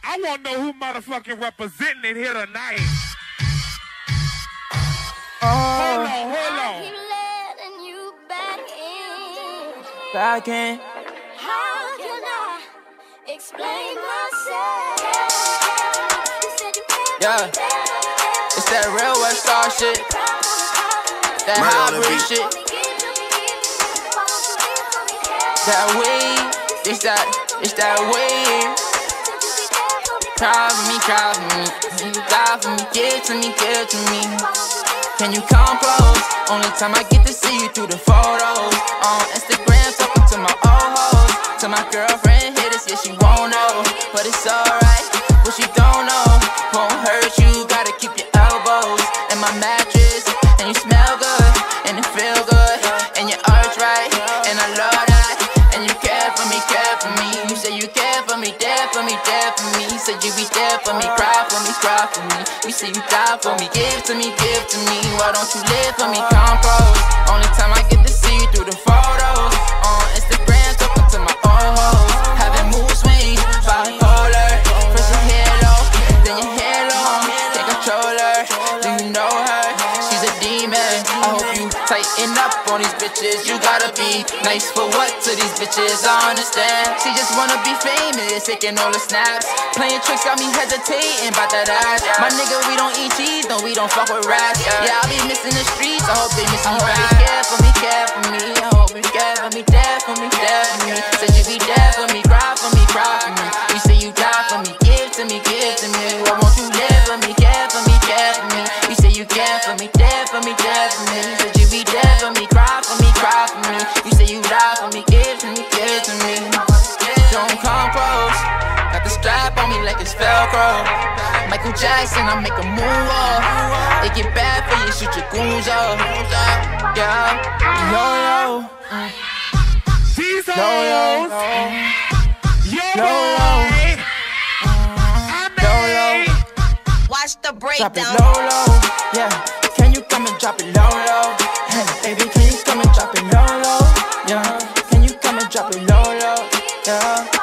I want to know who motherfucking representing it here tonight. Hold on. Keep letting you back in. Back in. How can I explain myself? Yeah, it's that real West Star shit. That hybrid shit. That wave. It's that wave. Cry for me, die for me, give to me, give to me. Can you come close? Only time I get to see you through the photos. On Instagram, talking to my old hoes. To my girlfriend, hit us, yeah, she won't know. But it's alright, what she don't know won't hurt you, gotta keep your elbows in my mattress. And you smell good, and it feel good, and your arch right, and I love that. And you care for me, you say you care for me, there for me, there for me. You said you be there for me, cry for me, cry for me. You say you die for me, give to me, give to me. Why don't you live for me, come close? Only time I get to see you through the photos. On Instagram, talking to my old hoes. Having mood swings, bipolar. First your hair low, then your hair long. Can't control her, do you know her? She's a demon. I hope you tighten up on these bitches. You gotta be nice for what to these bitches? I understand. She just wanna be famous, taking all the snaps. Playing tricks got me hesitating about that ass. My nigga, we don't eat cheese, no, we don't fuck with rats. Yeah, I be missing the streets, I hope they miss me back. Care for me, care for me. I hope you care for me, there for me, there for me. Said you be there for me, cry for me, cry for me. You say you die for me, give to me, give to me. Why won't you live for me, care for me, care for me? You say you care for me, there for me, there for me. You said you be there for me, cry for me, cry for me. You say you die for me, give to me, give to me. Don't come close. Got the strap on me like it's Velcro. Michael Jackson, I make a moonwalk. It get bad for you, shoot your goons up. Yeah, yo. These hoes. Watch the Drop it breakdown. low, yeah. Can you come and drop it low? Hey, baby, can you come and drop it low? Yeah. Can you come and drop it low? Yeah.